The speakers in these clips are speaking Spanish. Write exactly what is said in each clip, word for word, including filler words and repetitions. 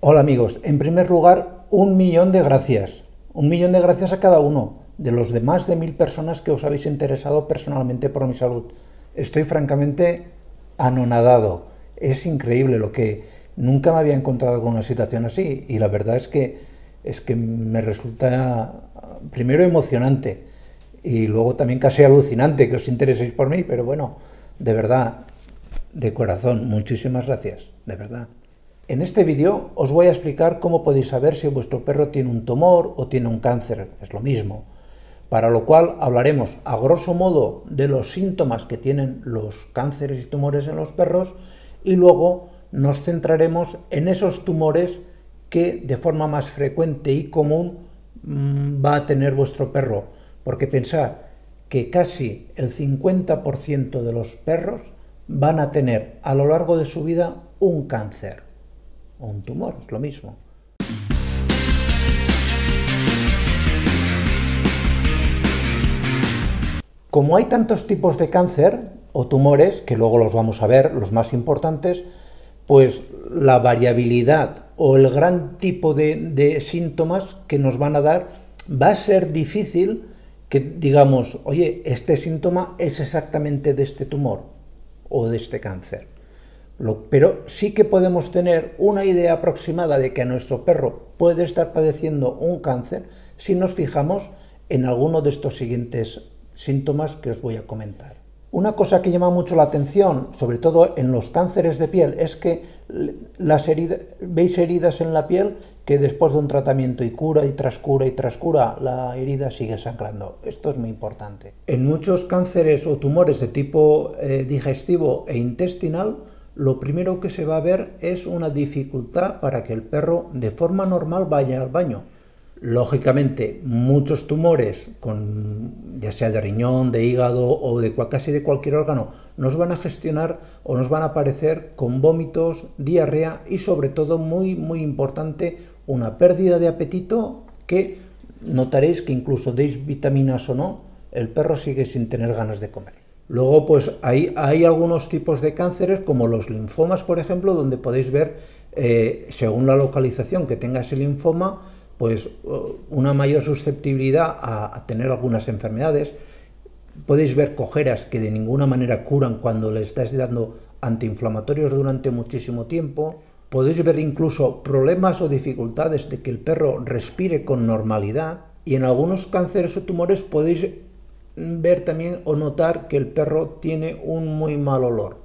Hola amigos, en primer lugar, un millón de gracias. Un millón de gracias a cada uno de los de más de mil personas que os habéis interesado personalmente por mi salud. Estoy francamente anonadado. Es increíble lo que nunca me había encontrado con una situación así y la verdad es que, es que me resulta primero emocionante y luego también casi alucinante que os intereséis por mí, pero bueno, de verdad, de corazón, muchísimas gracias, de verdad. En este vídeo os voy a explicar cómo podéis saber si vuestro perro tiene un tumor o tiene un cáncer, es lo mismo. Para lo cual hablaremos a grosso modo de los síntomas que tienen los cánceres y tumores en los perros y luego nos centraremos en esos tumores que de forma más frecuente y común mmm, va a tener vuestro perro. Porque pensad que casi el cincuenta por ciento de los perros van a tener a lo largo de su vida un cáncer o un tumor, es lo mismo. Como hay tantos tipos de cáncer o tumores, que luego los vamos a ver, los más importantes, pues la variabilidad o el gran tipo de, de síntomas que nos van a dar va a ser difícil que digamos, oye, este síntoma es exactamente de este tumor o de este cáncer. Lo, pero sí que podemos tener una idea aproximada de que a nuestro perro puede estar padeciendo un cáncer si nos fijamos en alguno de estos siguientes síntomas que os voy a comentar. Una cosa que llama mucho la atención, sobre todo en los cánceres de piel, es que las heridas, veis heridas en la piel que después de un tratamiento y cura y tras cura y tras cura, la herida sigue sangrando. Esto es muy importante. En muchos cánceres o tumores de tipo eh, digestivo e intestinal, lo primero que se va a ver es una dificultad para que el perro de forma normal vaya al baño. Lógicamente, muchos tumores, con, ya sea de riñón, de hígado o de casi de cualquier órgano, nos van a gestionar o nos van a aparecer con vómitos, diarrea y sobre todo, muy muy importante, una pérdida de apetito que notaréis que incluso deis vitaminas o no, el perro sigue sin tener ganas de comer. Luego, pues hay, hay algunos tipos de cánceres, como los linfomas, por ejemplo, donde podéis ver, eh, según la localización que tenga ese linfoma, pues una mayor susceptibilidad a, a tener algunas enfermedades. Podéis ver cojeras que de ninguna manera curan cuando le estáis dando antiinflamatorios durante muchísimo tiempo. Podéis ver incluso problemas o dificultades de que el perro respire con normalidad. Y en algunos cánceres o tumores podéis ver también o notar que el perro tiene un muy mal olor.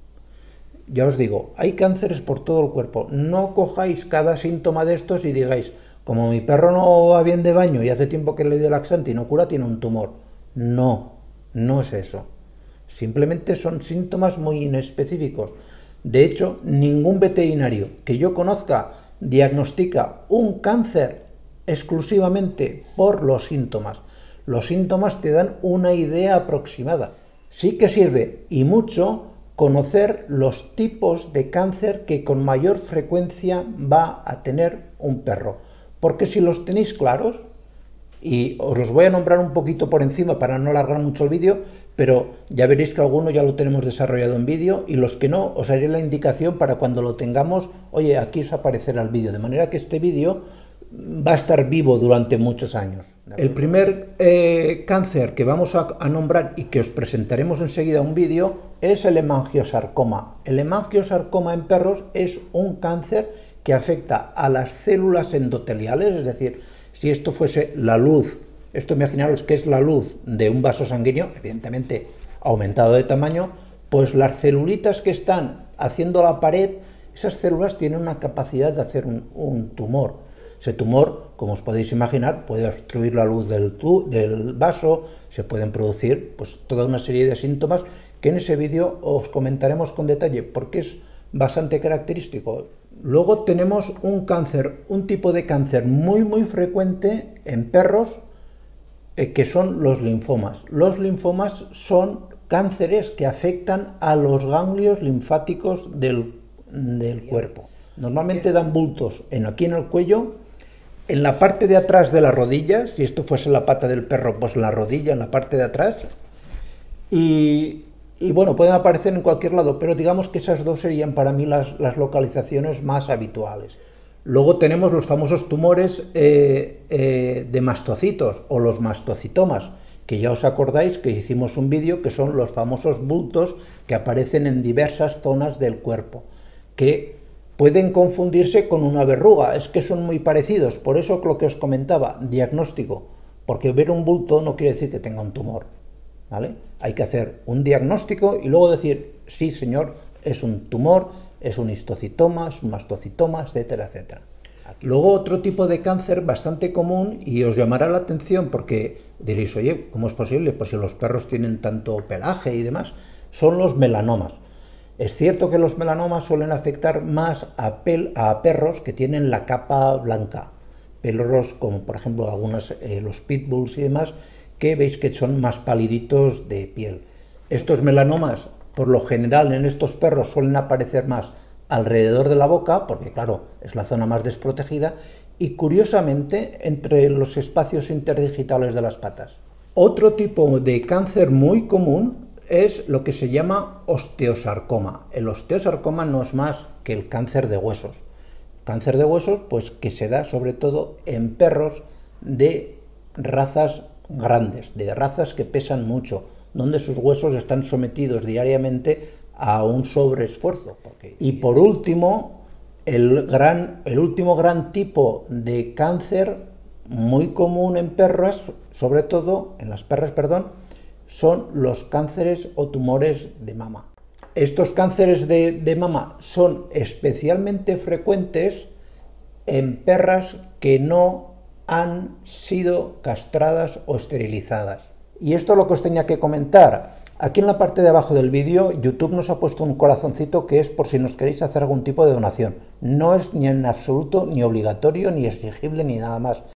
Ya os digo, hay cánceres por todo el cuerpo. No cojáis cada síntoma de estos y digáis, como mi perro no va bien de baño y hace tiempo que le doy laxante y no cura, tiene un tumor. No, no es eso. Simplemente son síntomas muy inespecíficos. De hecho, ningún veterinario que yo conozca diagnostica un cáncer exclusivamente por los síntomas. Los síntomas te dan una idea aproximada. Sí que sirve, y mucho, conocer los tipos de cáncer que con mayor frecuencia va a tener un perro. Porque si los tenéis claros, y os los voy a nombrar un poquito por encima para no alargar mucho el vídeo, pero ya veréis que alguno ya lo tenemos desarrollado en vídeo, y los que no, os haré la indicación para cuando lo tengamos, oye, aquí os aparecerá el vídeo, de manera que este vídeo va a estar vivo durante muchos años. El primer eh, cáncer que vamos a, a nombrar y que os presentaremos enseguida un vídeo es el hemangiosarcoma. El hemangiosarcoma en perros es un cáncer que afecta a las células endoteliales, es decir, si esto fuese la luz, esto imaginaros que es la luz de un vaso sanguíneo, evidentemente aumentado de tamaño, pues las celulitas que están haciendo la pared, esas células tienen una capacidad de hacer un, un tumor. Ese tumor, como os podéis imaginar, puede obstruir la luz del, tu, del vaso, se pueden producir pues, toda una serie de síntomas que en ese vídeo os comentaremos con detalle, porque es bastante característico. Luego tenemos un cáncer, un tipo de cáncer muy muy frecuente en perros, eh, que son los linfomas. Los linfomas son cánceres que afectan a los ganglios linfáticos del, del cuerpo. Normalmente dan bultos en, aquí en el cuello, en la parte de atrás de la rodilla, si esto fuese la pata del perro, pues en la rodilla, en la parte de atrás, y, y bueno, pueden aparecer en cualquier lado, pero digamos que esas dos serían para mí las, las localizaciones más habituales. Luego tenemos los famosos tumores eh, eh, de mastocitos o los mastocitomas, que ya os acordáis que hicimos un vídeo, que son los famosos bultos que aparecen en diversas zonas del cuerpo, que pueden confundirse con una verruga, es que son muy parecidos, por eso lo que os comentaba, diagnóstico, porque ver un bulto no quiere decir que tenga un tumor, ¿vale? Hay que hacer un diagnóstico y luego decir, sí señor, es un tumor, es un histocitoma, es un mastocitoma, etcétera, etcétera. Luego otro tipo de cáncer bastante común, y os llamará la atención porque diréis, oye, ¿cómo es posible? Pues si los perros tienen tanto pelaje y demás, son los melanomas. Es cierto que los melanomas suelen afectar más a, pel a perros que tienen la capa blanca, perros como por ejemplo algunos, eh, los pitbulls y demás, que veis que son más paliditos de piel. Estos melanomas, por lo general en estos perros suelen aparecer más alrededor de la boca, porque claro, es la zona más desprotegida, y curiosamente entre los espacios interdigitales de las patas. Otro tipo de cáncer muy común es lo que se llama osteosarcoma. El osteosarcoma no es más que el cáncer de huesos. Cáncer de huesos, pues que se da sobre todo en perros de razas grandes, de razas que pesan mucho, donde sus huesos están sometidos diariamente a un sobreesfuerzo. Y por último, el, gran, el último gran tipo de cáncer muy común en perras, sobre todo en las perras, perdón, son los cánceres o tumores de mama. Estos cánceres de, de mama son especialmente frecuentes en perras que no han sido castradas o esterilizadas. Y esto es lo que os tenía que comentar. Aquí en la parte de abajo del vídeo, YouTube nos ha puesto un corazoncito que es por si nos queréis hacer algún tipo de donación. No es ni en absoluto ni obligatorio, ni exigible, ni nada más.